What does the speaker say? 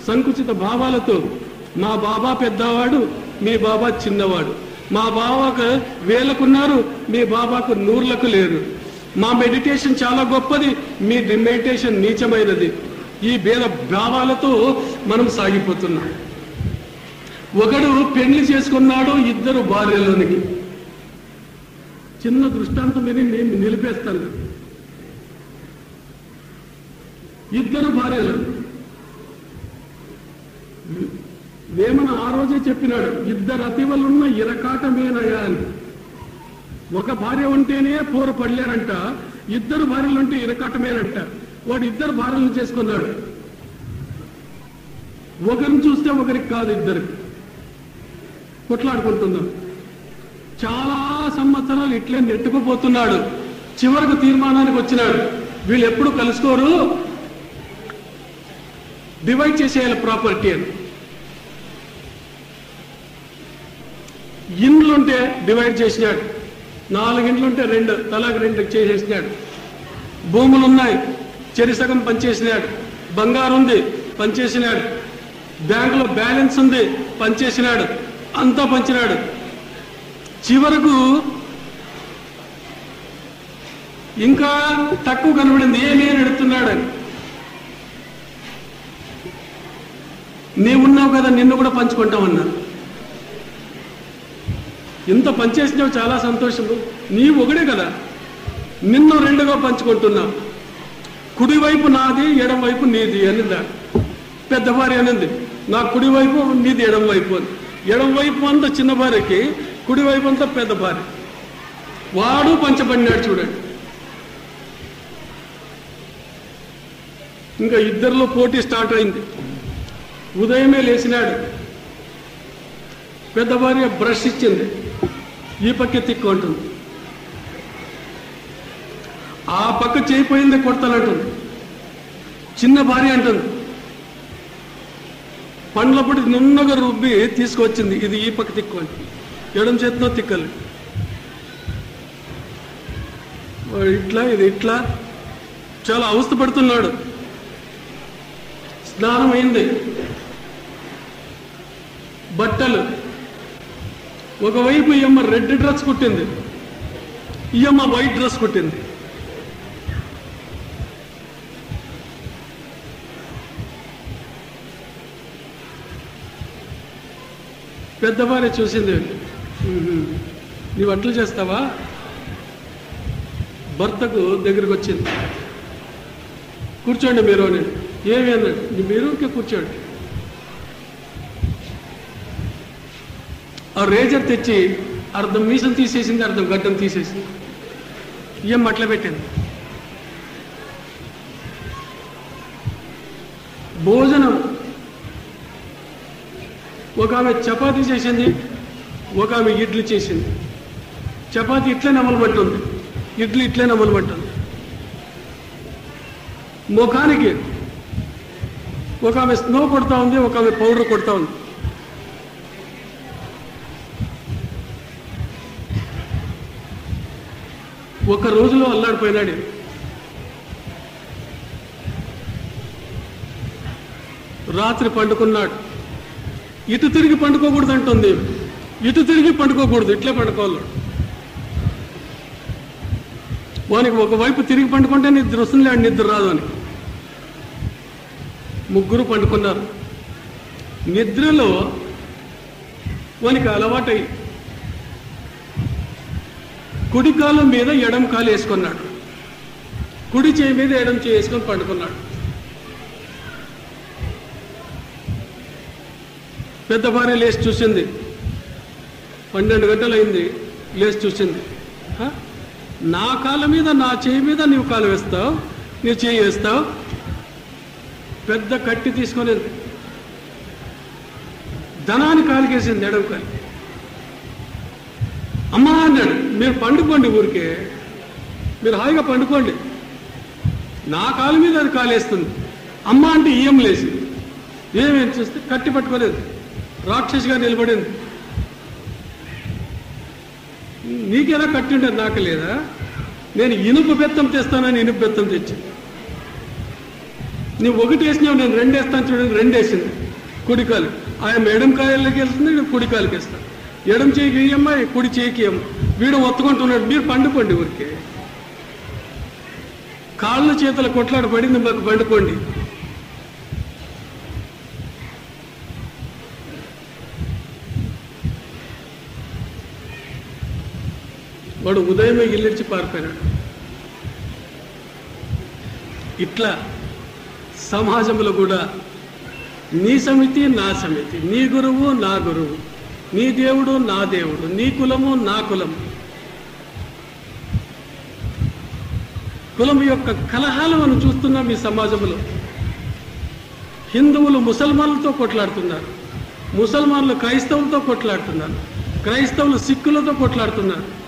సంకుచిత భావాలతో మా బాబా పెద్దవాడు, మీ బాబా చిన్నవాడు, మా బాబాకు వేలకున్నారు, మీ బాబాకు నూర్లకు లేరు, మా మెడిటేషన్ చాలా గొప్పది, మీ మెడిటేషన్ నీచమైనది. ఈ భేద భావాలతో మనం సాగిపోతున్నాం. ఒకడు పెళ్లి చేసుకున్నాడు 2 భార్యలోనికి. చిన్న దృష్టాంతం విని నేను నిలిపేస్తాను. 2 భార్యలు. వేమన ఆ రోజే చెప్పినాడు, 2 అతివలున్న ఇరకాటమేనయా అని. ఒక భార్య ఉంటేనే పోరు పడలేరంట, 2 భార్యలు ఉంటే ఇరకాటమేనంట. వాడు 2 భార్యలను చేసుకున్నాడు. ఒకరిని చూస్తే ఒకరికి కాదు, 2 కొట్లాడుకుంటున్నాం. చాలా సంవత్సరాలు ఇట్లే నెట్టుకుపోతున్నాడు. చివరికి తీర్మానానికి వచ్చినాడు, వీళ్ళు ఎప్పుడు కలుసుకోరు, డివైడ్ చేసేయాలి ప్రాపర్టీ అని. ఇండ్లుంటే డివైడ్ చేసినాడు, 4 ఇండ్లుంటే 2 తలాకి 2 చేసేసినాడు. భూములు ఉన్నాయి, చెరిసగం పనిచేసినాడు. బంగారు ఉంది, పనిచేసినాడు. బ్యాంకులో బ్యాలెన్స్ ఉంది, పనిచేసినాడు. అంతా పంచినాడు. చివరకు ఇంకా తక్కువ కనబడింది, ఏమీ ఎడుతున్నాడని. నీవున్నావు కదా, నిన్ను కూడా పంచుకుంటామన్నా. ఇంత పనిచేసినావు, చాలా సంతోషము. నీ ఒకడే కదా, నిన్ను 2గా పంచుకుంటున్నావు. కుడివైపు నాది, ఎడం వైపు నీది అనిందా. పెద్ద భార్య అనింది, నా కుడివైపు నీది ఎడం వైపు అని. ఎడం వైపు అంతా చిన్న భార్యకి, కుడివైపు అంతా పెద్ద భార్య. వాడు పంచబడినాడు చూడండి. ఇంకా 2లో పోటీ స్టార్ట్ అయింది. ఉదయమే లేచినాడు. పెద్ద భార్య బ్రష్ ఇచ్చింది, ఈ పక్క తిక్కు అంటుంది. ఆ పక్క చేయిపోయింది, కొడతానంటుంది. చిన్న భార్య అంటుంది, పండ్లపొడి నున్నగా రుబ్బి తీసుకొచ్చింది, ఇది ఈ పక్క తిక్కు అని. ఎడం చేతిలో తిక్కలు. ఇట్లా ఇది ఇట్లా చాలా అవస్థ పడుతున్నాడు. స్నానం అయింది, బట్టలు. ఒకవైపు ఈ అమ్మ రెడ్ డ్రెస్ కుట్టింది, ఈ అమ్మ వైట్ డ్రెస్ కుట్టింది. పెద్దవారే చూసింది, నీవు అట్లు చేస్తావా? భర్తకు దగ్గరికి వచ్చింది, కూర్చోండి మీరు అని. ఏమి అన్నాడు, మీరు కూర్చోండి. ఆ రేజర్ తెచ్చి అర్ధం మీసం తీసేసింది, అర్ధం గడ్డం తీసేసింది. ఏం అట్లా పెట్టింది. భోజనం ఒక ఆమె చపాతీ చేసింది, ఒక ఆమె ఇడ్లీ చేసింది. చపాతీ ఇట్లే నమలు పట్టుంది, ఇడ్లీ ఇట్లే నమలు పట్టుంది. ముఖానికి ఒక ఆమె స్నో కొడతా ఉంది, ఒక ఆమె పౌడర్ కొడతా ఉంది. ఒక రోజులో అల్లాడిపోయినాడు. రాత్రి పండుకున్నాడు. ఇటు తిరిగి పండుకోకూడదు అంటుంది, ఇటు తిరిగి పండుకోకూడదు, ఇట్లే పండుకోవాలి. వానికి ఒకవైపు తిరిగి పండుకుంటే నిద్ర వస్తుంది, లేడు నిద్ర రాదు అని. ముగ్గురు పండుకున్నారు. నిద్రలో వానికి అలవాటై కుడి కాలు మీద ఎడం కాలు వేసుకున్నాడు, కుడి చేయి మీద ఎడం చేయి వేసుకొని పండుకున్నాడు. పెద్ద భార్య లేచి చూసింది, 12 గంటలు అయింది. లేచి చూసింది, నా కాళ్ళ మీద నా చేయి మీద నీవు కాలు వేస్తావు, నీవు చేయి వేస్తావు. పెద్ద కట్టి తీసుకొని ధనాన్ని కాలికేసింది, ఎడం కాలి. అమ్మా అన్నాడు, మీరు పండుకోండి, ఊరికే మీరు హాయిగా పండుకోండి, నా కాలు మీద అది కాలేస్తుంది. అమ్మ అంటే ఈయం లేచి ఏమేం చూస్తే కట్టి పట్టుకోలేదు, రాక్షసిగా నిలబడింది. నీకేలా కట్టి ఉండేది, నాకు లేదా? నేను ఇనుపు బెత్తం తెస్తానని ఇనుపు బెత్తం తెచ్చి నువ్వు ఒకటి వేసినావు, నేను 2 వేస్తాను చూడండి, 2 వేసింది కుడికాలు. ఆయన ఎడం కాయలకి వెళ్తుంది, నేను కుడికాలకి వేస్తాను. ఎడం చేయికి ఇయ్యమ్మా, కుడి చేయికి ఇయ్యమ్మ. వీడు ఒత్తుకుంటున్నాడు, మీరు పండుకోండి. ఊరికే కాళ్ళు చేతుల కొట్లాడ పడింది, మాకు పండుకోండి. వాడు ఉదయమే ఇల్లిడిచి పారిపోయినాడు. ఇట్లా సమాజంలో కూడా నీ సమితి నా సమితి, నీ గురువు నా గురువు, నీ దేవుడు నా దేవుడు, నీ కులము నా కులము, కులం యొక్క కలహాలు మనం చూస్తున్నాం ఈ సమాజంలో. హిందువులు ముసల్మాన్లతో కొట్లాడుతున్నారు, ముసల్మాన్లు క్రైస్తవులతో కొట్లాడుతున్నారు, క్రైస్తవులు సిక్కులతో కొట్లాడుతున్నారు.